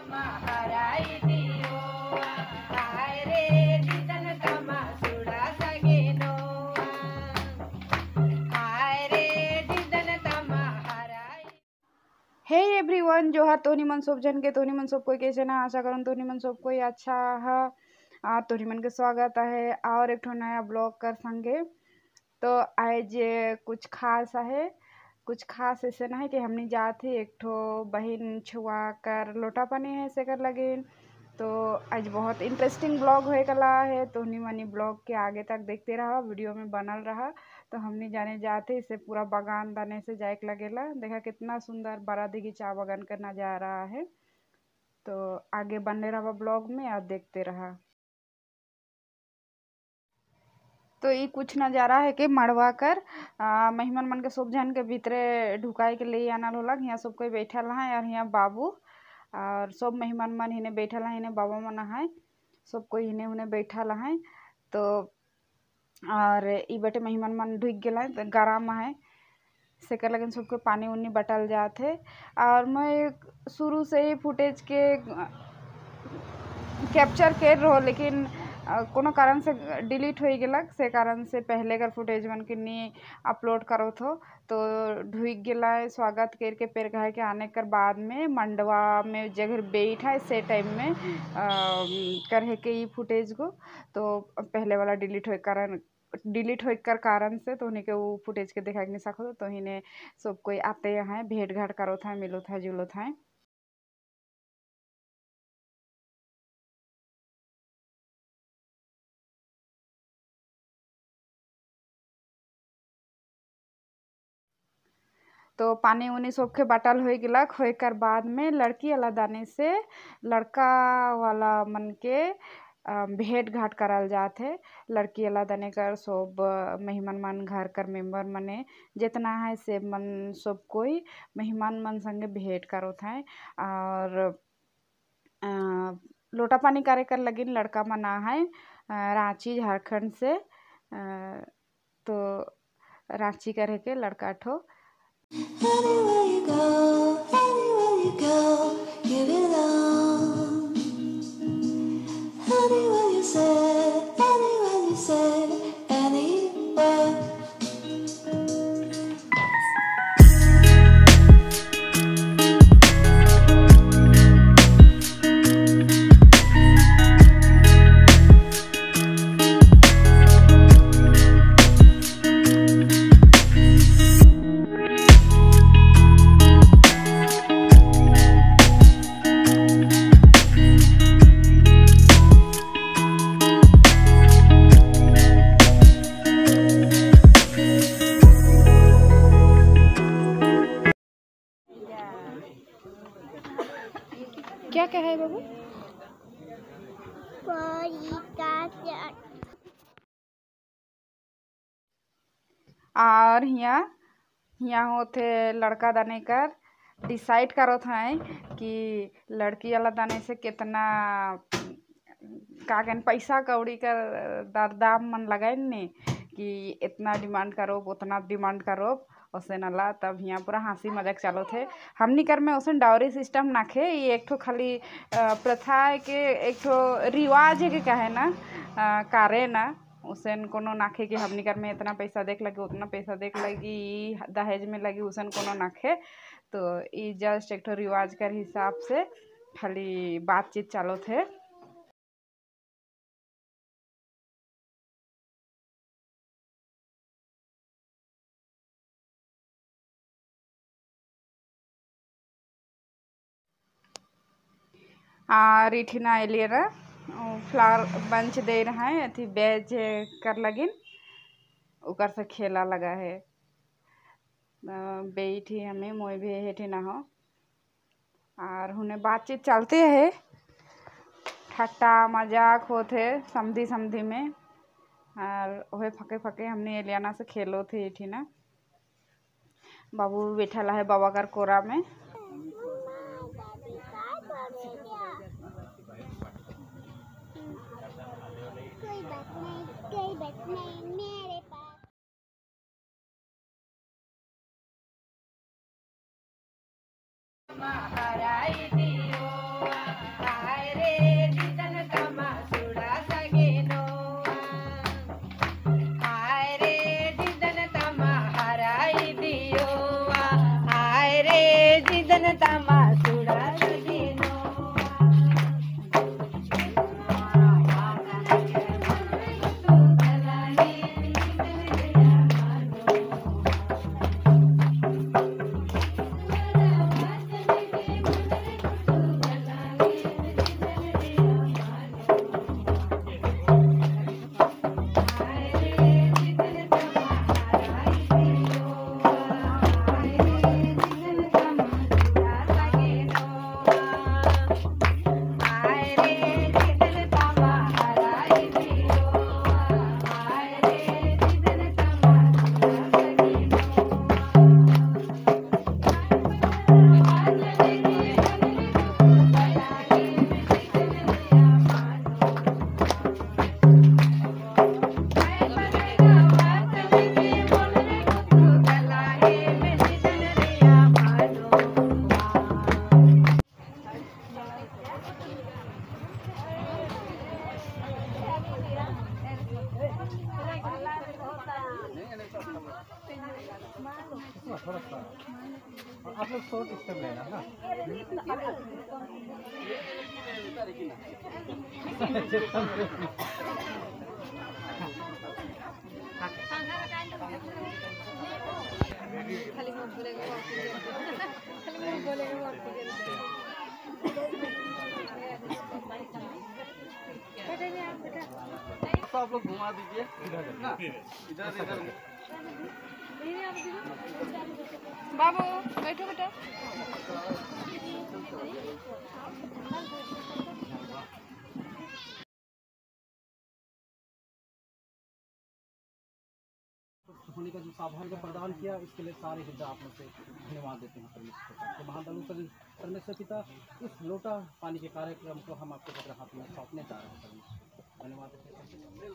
Hey everyone, जो तोनी मन सब जन के तोनी मन सब कोई कैसे ना आशा करूँ तोनी मन सब कोई अच्छा है। तोनी मन के स्वागत है और एक ठो नया ब्लॉग कर संगे। तो आज कुछ खास है, कुछ खास ऐसे ना है कि हमने जाते एक ठो बहन छुआ कर लोटा पानी है से कर लगे। तो आज बहुत इंटरेस्टिंग ब्लॉग होए कला है, तो नहीं मनी ब्लॉग के आगे तक देखते रहा, वीडियो में बनल रहा। तो हमने जाने जाते इसे पूरा बागान दाने से जाए लगेला। देखा कितना सुंदर बड़ा दिखी चा बागान का नजारा है। तो आगे बनने रहा ब्लॉग में और देखते रहा। तो ये कुछ नज़ारा है कि मड़वा कर मेहमान मन के सब जन के भीतरे ढुकाए के लिए आना होला। यहाँ सब कोई बैठल है और यहाँ बाबू और सब मेहमान मन हिने बैठल है, हिने बाबा मन है, सब कोई हिने उन्हें बैठल है। तो और ई बेटे मेहमान मन ढुक गए तो गरम है से कर लगे सबको पानी उन्नी बटल जाते। और मैं शुरू से ही फुटेज के कैप्चर कर रहो, लेकिन कोनो कारण से डिलीट हो गलक से कारण से पहले कर फुटेज मन के नहीं अपलोड करो थो। तो ढुक गला स्वागत करके पेड़ कहे के आने कर बाद में मंडवा में जगह बैठा है से टाइम में करे के ये फुटेज को। तो पहले वाला डिलीट हो कर कारण से तो उन्हीं के वो फुटेज के देखा नहीं सको। तो इन्हें सब कोई आते हैं, भेंट घाट करो था, मिलो था, जुलो था। तो पानी उनी सबके बाटल हो गलक हो कर बाद में लड़की वाला दाने से लड़का वाला मन के भेंट घाट करल जाते। लड़की वाला दाने कर सब मेहमान मन घर कर मेंबर मने जितना है से मन सब कोई मेहमान मन संगे भेंट करो था। और लोटा पानी करे कर लगिन लड़का मना है रांची झारखंड से। तो रांची करे के लड़का ठो Anywhere you go, you belong. Anywhere you say, anywhere. क्या है बाबू? और यहाँ होते लड़का दाने कर डिसाइड करो था कि लड़की वाला दाने से कितना का कहन पैसा कौड़ी कर दाम मन लगाए ने कि इतना डिमांड करो उतना डिमांड करो उसे नला। तब यहाँ पूरा हंसी मजाक चालो थे। हमनी कर में उसे डाउरी सिस्टम नाखे, ये एक ठो खाली प्रथा है के एक ठो रिवाज है कि कहे ना कारे ना उसन कोनो नाखे कि हमनी कर में इतना पैसा देख लगी उतना पैसा देख लगी दहेज में लगी उसन कोनो नाखे। तो ये जस्ट एक ठो रिवाज कर हिसाब से खाली बातचीत चालो थे। और इठिना एलिए ना फ्लावर बंच दे रहा है अथी बेज कर लगिन उकर से खेला लगा है। बैठी हमें मोई भी हेठी ना हो और उन्हें बातचीत चलते है, ठट्टा मजाक होते समधी समधी में। और वह फके फके हमने एलियाना से खेलो थे इठी ना। बाबू बैठा है बाबा कर कोरा में। कोई बात नहीं मेरे पास। मतलब शॉर्ट स्टेप लेना ना। तो आप लोग घुमा दीजिए ना, इधर इधर। बाबू बैठो बेटा। होने का जो सौभाग्य प्रदान किया, इसके लिए सारे हृदय आप लोग से धन्यवाद देते हैं परमेश्वर पिता। तो महादलु परमेश्वर पिता, इस लोटा पानी के कार्यक्रम को हम आपके पवित्र हाथ में सौंपने जा रहे हैं परमेश्वर। धन्यवाद देते हैं।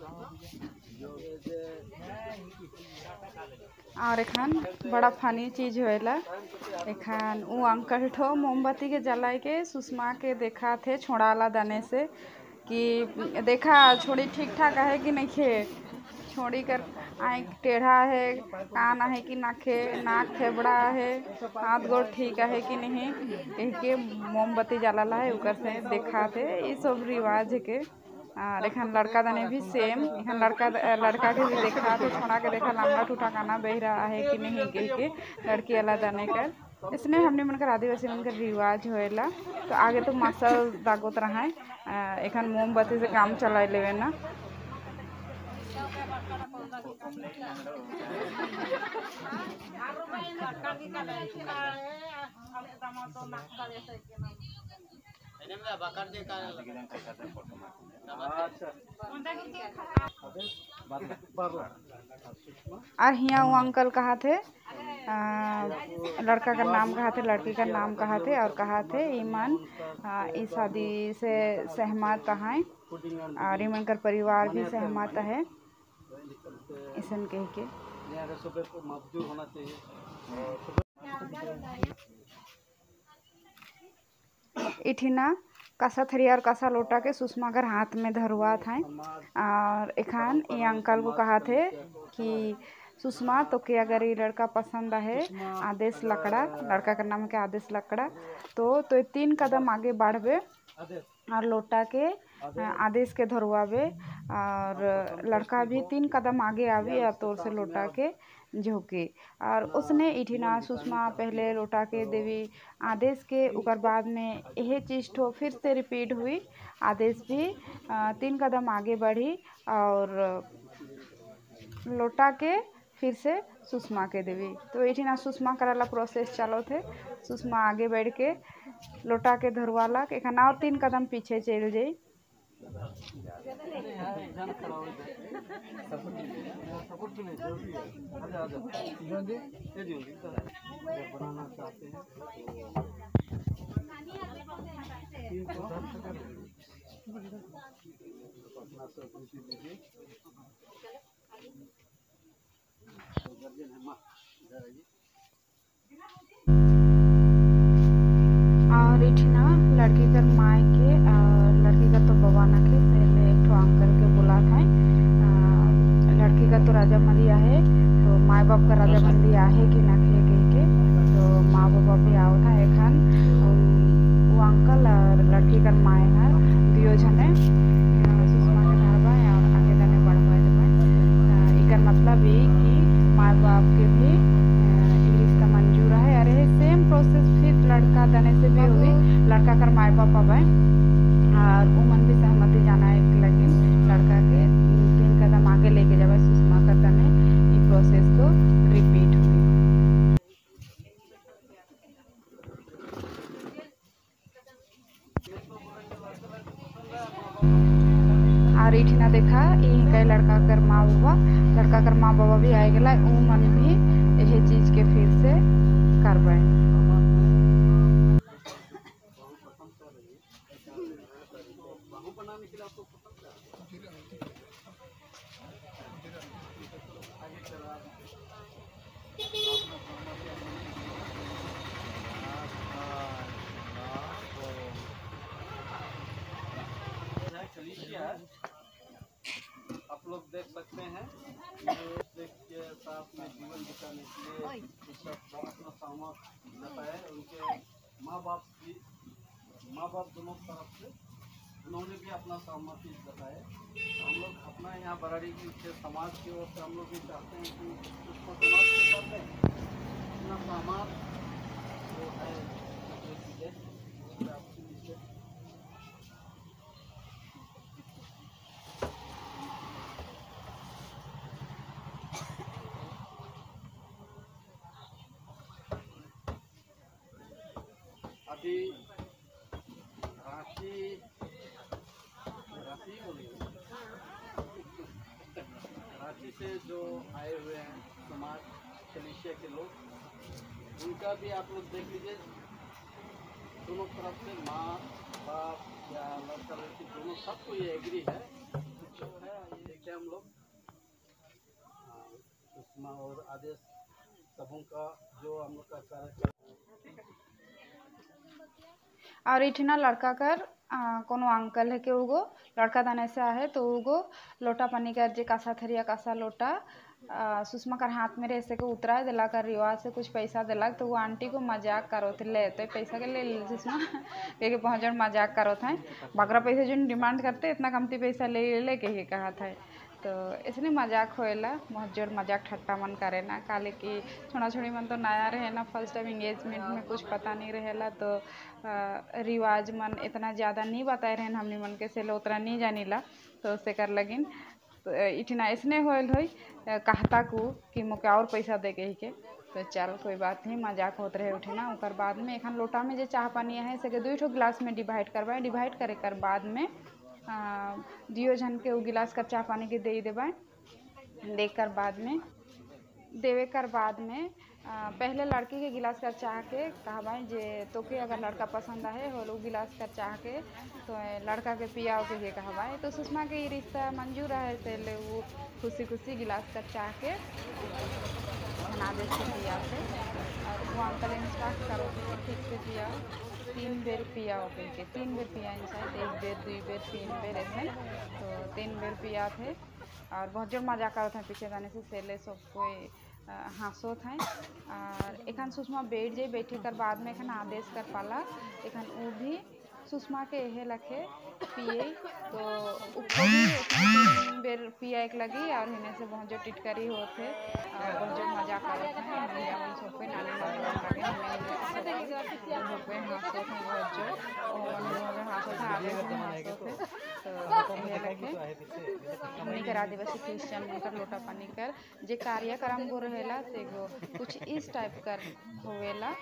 और एखान बड़ा फनी चीज होएला, एखान वो अंकल ठो मोमबत्ती के जलाए के सुषमा के देखा थे छोड़ाला दाने से कि देखा छोड़ी ठीक ठाक है कि नहीं खे, छोड़ी कर आँख टेढ़ा है, कान है कि नाखे, नाक फेबड़ा है, हाथ गोड़ ठीक है कि नहीं, कह के मोमबत्ती जलाला है ऊपर से देखा थे। ये सब रिवाज है के। और एखन लड़का दने भी सेम, एखन लड़का के भी देखा थे छोड़ा के देखा लंबा टूटा गाना बह रहा है कि नहीं कह के लड़की अला दाने कर। इसने हमने मनकर आदिवासी मनकर रिवाज होएला। तो आगे तो मसल दागोत रहा है, एखन मोमबत्ती से काम चला लेवे ना। और हिया वो अंकल कहा थे, लड़का का नाम कहा थे, लड़की का नाम कहा थे, और कहा थे ईमान इस शादी से सहमत हैं और ईमान का परिवार भी सहमत है, ऐसा कह के। होना चाहिए। इठिना कसा थरी और कसा लोटा के सुषमा कर हाथ में धरुआ था। और एखान ये अंकल को कहा थे कि सुषमा तो के अगर ये लड़का पसंद है आदेश लकड़ा, लड़का का नाम है आदेश लकड़ा, तो 3 कदम आगे बढ़वे और लोटा के आदेश के धरुआवे, और लड़का भी 3 कदम आगे आवे और तोर से लोटा के झोंके। और उसने इठिना सुषमा पहले लोटा के देवी आदेश के, उकर बाद में यह चीज़ ठो फिर से रिपीट हुई, आदेश भी 3 कदम आगे बढ़ी और लोटा के फिर से सुषमा के देवी। तो इठिना सुषमा कराला प्रोसेस चलो थे, सुषमा आगे बढ़ के लोटा के धरवाला के खाना और 3 कदम पीछे चल जाई। और इठिना लड़की कर माए के लड़की का तो बवाना के पहले एक ठो अंकल के बुला था, लड़की का तो राजामंदी है, तो माँ बाप का राजामंदी है कि ना कह के, तो माँ बाप भी आओ था एखन वो अंकल और लड़की कर माए है दियो जने सुषमा के धरबा और आगे जाने बढ़वा देबा। इकर मतलब ये कि माँ बाप के भी रिश्ता मंजूर है। अरे सेम प्रोसेस फिर लड़का दने से भी हुई, लड़का कर माँ बाप अब और उमन भी सहमति जाना है, लेकिन लड़का के 3 कदम आगे लेके जाए सुषमा कर दने ये प्रोसेस तो रिपीट हुई। और इठिना देखा ये लड़का कर माँ बाबा, लड़का कर माँ बाबा भी आए गला, उमन भी यही चीज के फिर से करवाए। आप लोग देख सकते हैं, के साथ में जीवन बिताने के लिए अपना सहमत पाए, उनके माँ बाप दोनों तरफ से उन्होंने भी अपना सहमति जताए। हम लोग अपना यहाँ बराड़ी के समाज की ओर से हम लोग भी चाहते हैं कि उसको समाज के कर दें, अपना सामान जो है ये चीज़ें आपकी नीचे अभी रांची से जो आए हुए हैं समाज कलीसिया के लोग, उनका भी आप लोग देख लीजिए, दोनों तरफ से माँ बाप या लड़का लड़की दोनों सबको ये एग्री है, जो है ये देखते हम लोग उसमें और आदेश सबों का जो हम लोग का कार्यक्रम और इठना लड़का कर कोनो अंकल है के उगो लड़का दाने से आहे तो उगो लोटा पानी कर जे कासा थरिया कासा लोटा सुषमा कर हाथ में रहे के उतरा दिला कर रिवाज से कुछ पैसा दिलक तो वो आंटी को मजाक करो थे ले तो पैसा के ले सुषमा के पहुँच मजाक करो थे बकरा पैसा जो डिमांड करते इतना कमती पैसा ले के ही कहा था। तो इसने मजाक होएला बहुत जोर मजाक ठट्टा मन करे ना काले कि छोड़ा छोड़ी मन तो नया रहे ना फर्स्ट टाइम इंगेजमेंट में कुछ पता नहीं रहेला तो रिवाज मन इतना ज़्यादा नहीं बताए रहे हमने मन के से उतना नहीं जानीला तो उससे कर लगिन तो इतना इसने होल हो कहता को कि मुके और पैसा दे के ही के तो चल कोई बात नहीं मजाक होते रहे उठना उकर बाद में एखन लोटा में जो चाह पानी है से 2 गिलास में डिवाइड करवाए डिवाइड करे कर बाद में दियो जन के वो गिलास का चाह पानी के दे देवे देकर बाद में देवे कर बाद में पहले लड़की के गिलास का चाह के कहवाएं जे तो के अगर लड़का पसंद आए हो लोग गिलास का चाह के तो लड़का के पियाओ के कहवाए तो सुषमा के ये रिश्ता मंजूर है से ले वो खुशी खुशी गिलास का चाह के आदेश से पिया से और वो अंकल इंस्ट्रक्ट करो तो ठीक से पियाओ 3 बेर पियाओ के 3 बेर पिया शायद 1 बेर 2 बेर 3 बेर ऐसे तो 3 बेर पिया थे और बहुत जोर मजा करते हैं पीछे जाने से सेले सब कोई हाँसो थे और एखन सुषमा बैठ जाए बैठे कर बाद में एखन आदेश कर पाला एखन वो भी सुषमा के यह लखे पिए तो उसको भी 3 बेर पिया एक लगी और हिने से बहुत जो टिटकरी होते और बहुत जो मजा करते हैं महिला मन सब पे नानी नानी लगे हमें हाँसो थे बहुत जो हाँसो थे आगे हाँसो थे तो यह लगे हमने कर आदिवासी क्रिश्चियन कर लोटा पानी कर जे कार्यक्रम गो रहेला से गो कुछ इस टाइप कर होवेला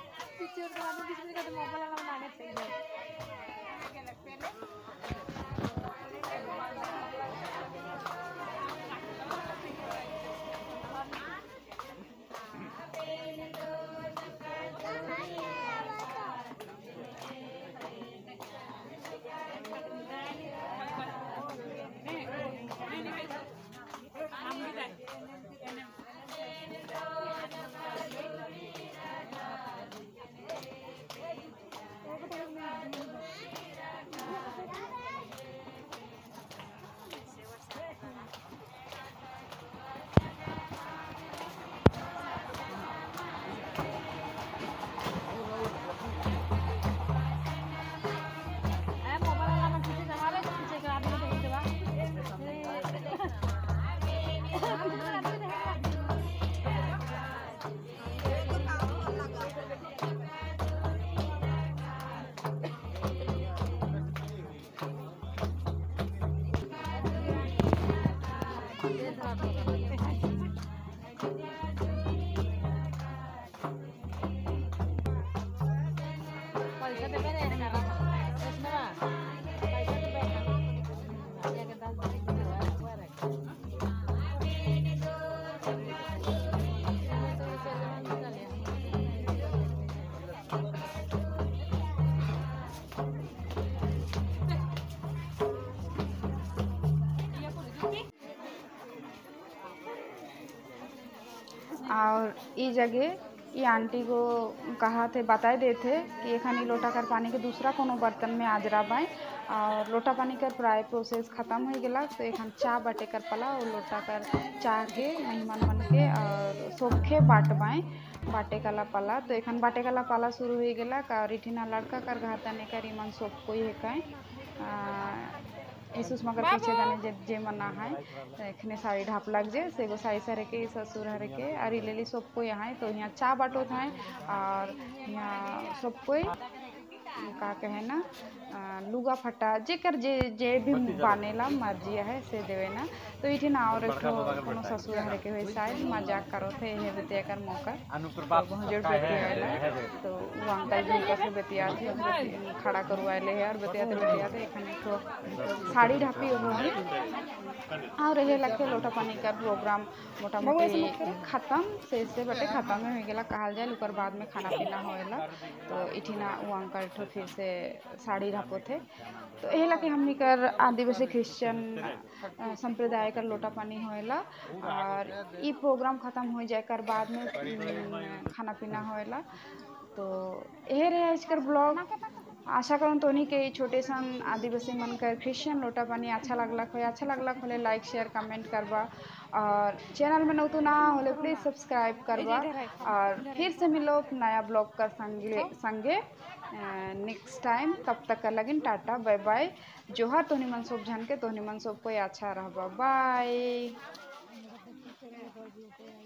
और ई जगह ये आंटी को कहा थे बताए दे थे कि एखानी लोटा कर पानी के दूसरा कोनो बर्तन में आजरा बाएँ और लोटा पानी कर प्राय प्रोसेस खत्म हो गला। तो एखन चाह बाटे कर पला और लोटा कर चाह के मेहमान मन के और सबके बाटबाएँ बाटे कला पला। तो एखन बाटे कला पाला शुरू हो गला और इठिना लड़का कर घर तने कर इमन सब कोई है काएँ इसूस मगर पीछे जाने जे मना है एखने साड़ी ढाप लग जे से एगो साड़ी सरे के ससुर हरे के अरी लेली सब कोई यहाँ तो यहाँ चाह बाटो था और यहाँ सब कोई का कहे ना लुगा फटा जेकर जे जे भी बानेला मर्जी है से देवे ना। तो इठी ना और कोनो ससुर हरे के होई शायद मजाक करो थे हे बेतिया कर मौका बहुजोड़ बेतिया तो वो अंकल जी का से बेतिया थे खड़ा करवाइले है और बेतिया थे एखने तो साड़ी ढापी होगी और रहे लगे लोटा पानी का प्रोग्राम मोटा मोटी खत्म से बटे खत्म में हो गया कहल जाए ओकर बाद में खाना पीना होएला। तो इठिना वो अंकल ठो फिर से साड़ी ढापो थे। तो यही लगे हमनी कर आदिवासी क्रिश्चियन संप्रदाय कर लोटा पानी होएला और ये प्रोग्राम खत्म हो जाए कर बाद में खाना पीना होएला। तो यही रहे इसकर ब्लॉग। आशा करूँ तो नहीं कि छोटे सन आदिवासी मन कर क्रिश्चियन लोटा पानी अच्छा लगला होले लाइक शेयर कमेंट करवा और चैनल में नौतू ना होले प्लीज़ सब्सक्राइब करवा और फिर से मिलो नया ब्लॉग कर संगे नेक्स्ट टाइम। तब तक का लगिन टाटा बाय बाय जोहर तोहनी मन सब झन के तोहनी मन सब कोई अच्छा रहबा बाय।